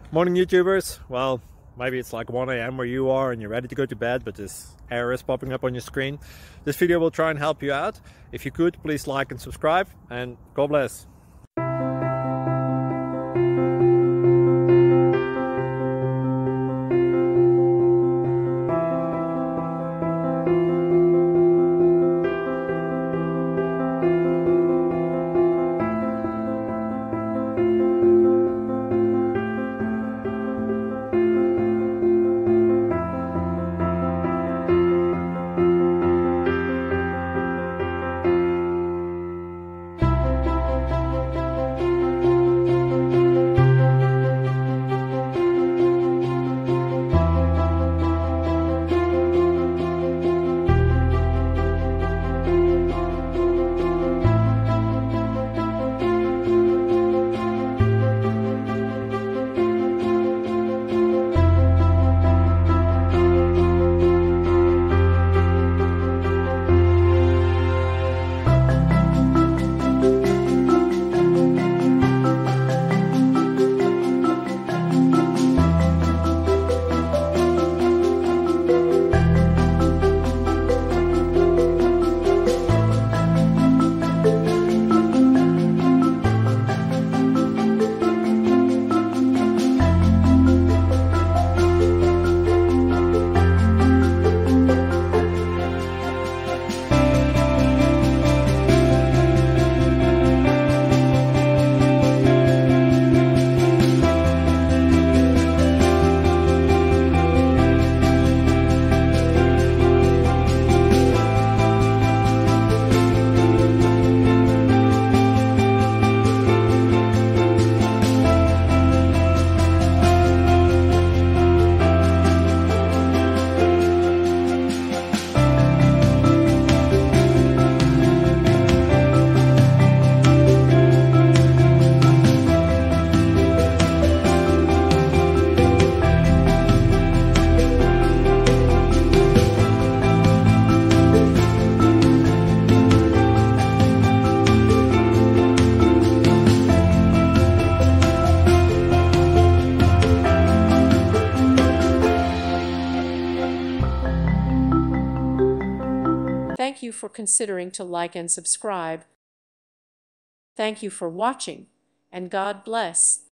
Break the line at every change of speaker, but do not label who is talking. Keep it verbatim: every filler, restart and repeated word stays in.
Morning YouTubers. Well, maybe it's like one A M where you are and you're ready to go to bed, but this error is popping up on your screen. This video will try and help you out. If you could, please like and subscribe, and God bless.
Thank you for considering to like and subscribe. Thank you for watching, and God bless.